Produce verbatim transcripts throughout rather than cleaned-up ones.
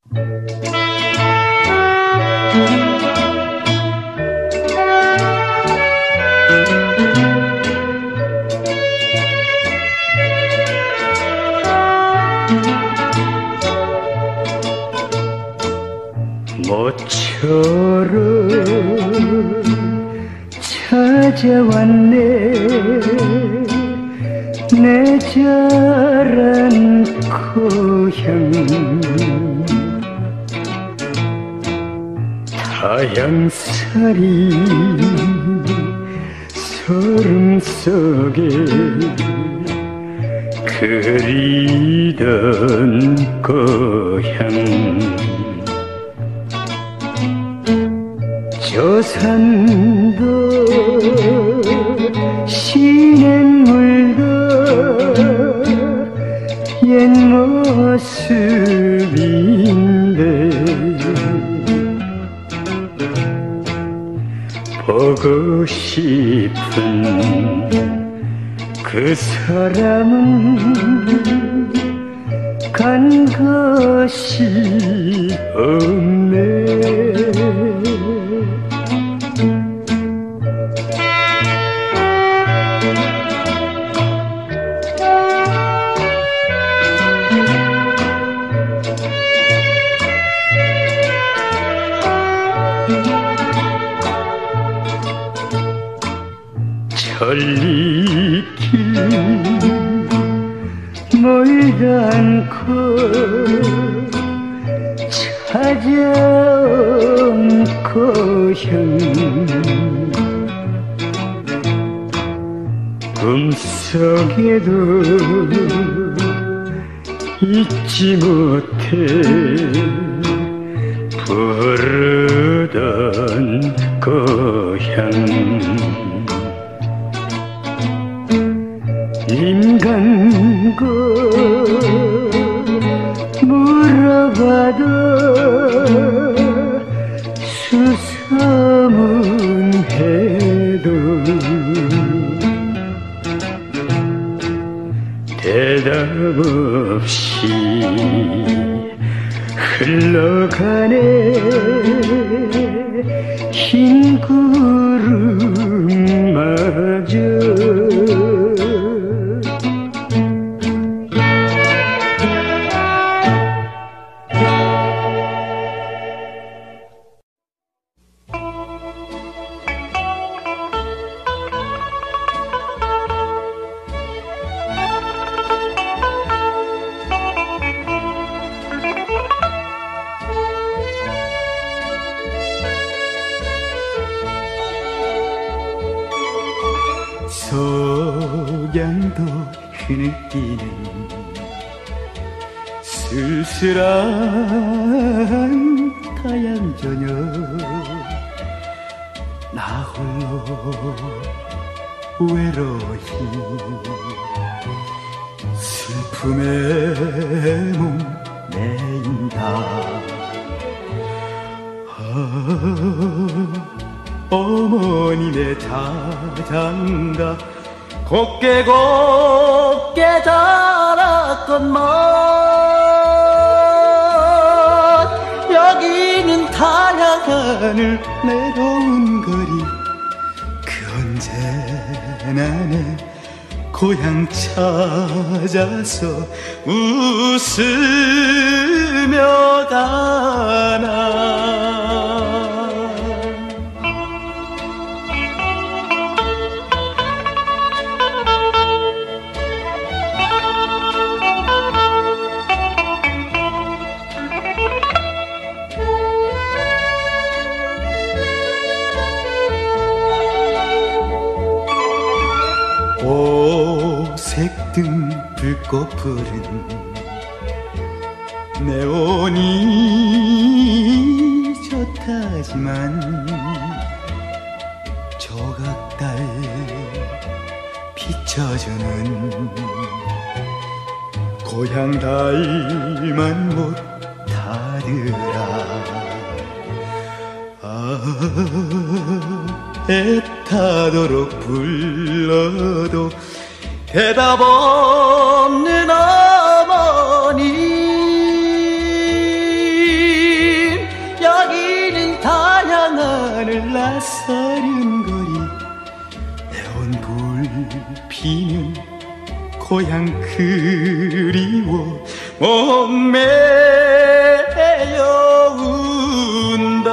모처럼 찾아왔네 내 자란 고향 타향살이 소름 속에 그리던 고향 저 산도 시냇물도 옛 모습인데 보고 싶은 그 사람은 간 것이 없네. 천리길 멀다 않고 찾아온 고향 꿈속에도 잊지 못해 부르던 고향 인간고 물어봐도 수소문해도 대답 없이 흘러가네 흰 구름마저 석양도 흐느끼는 쓸쓸한 타양 저녁 나 홀로 외로이 슬픔에 몸 내인다. 아, 어머님의 자장가 곱게 곱게 자랐건만 여기는 타양하늘 외로운 거리 그 언제나 내 고향 찾아서 웃으며 가나. 오색등 불꽃푸른 내온이 좋다지만 조각달 비춰주는 고향 달만 못하더라. 아, 애타도록 불러도 대답 없는 어머니 사륜거리 내온 불 피는 고향 그리워 목매여 운다.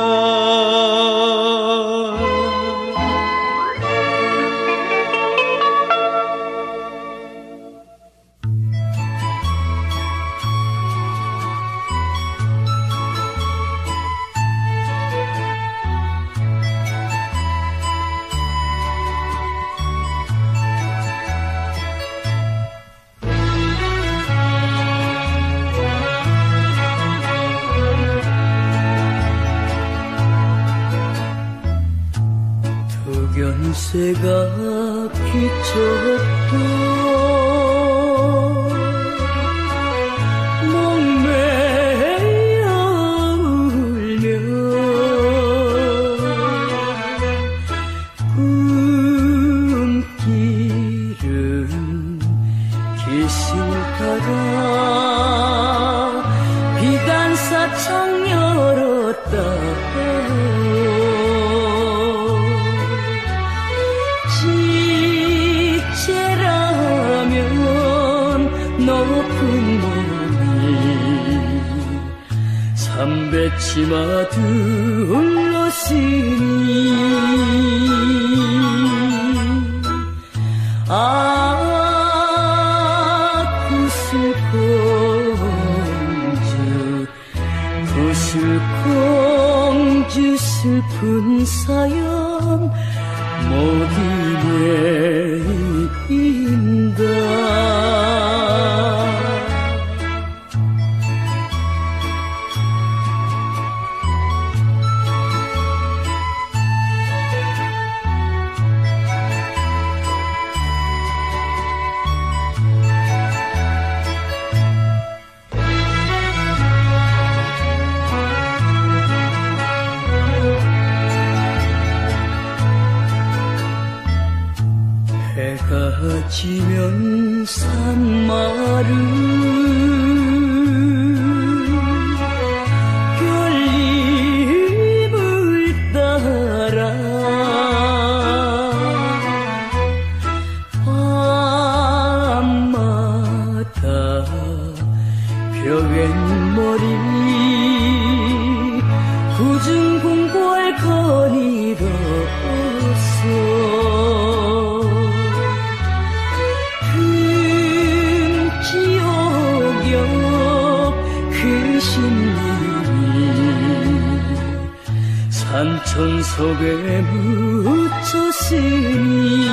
연세가 비쳤던 목매여 울며 꿈길은 기슭 따라 비단사창 열었다. 높은 몸이 삼배치마 둘러쓰니 아 구슬공주 구슬공주 슬픈 사연 목이 메인다. 해가 지면 산마루 별님을 따라 밤마다 벽엔머리 굳은 궁궐 거닐었어. 산천 속에 묻혔으니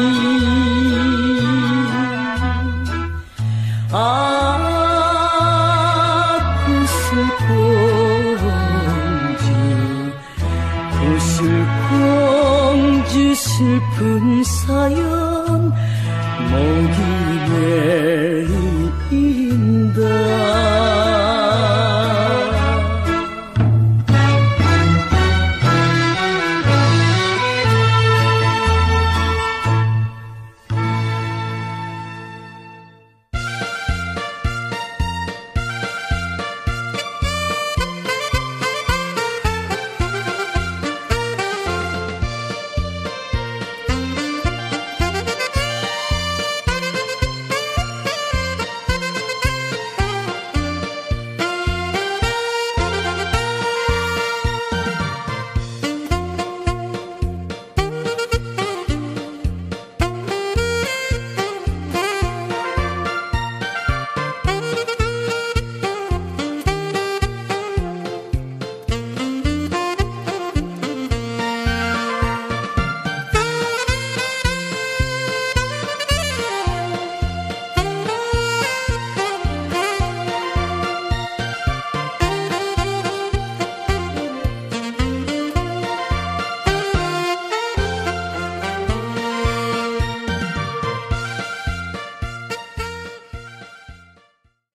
아 구슬공주 구슬공주 슬픈 사연 목이 내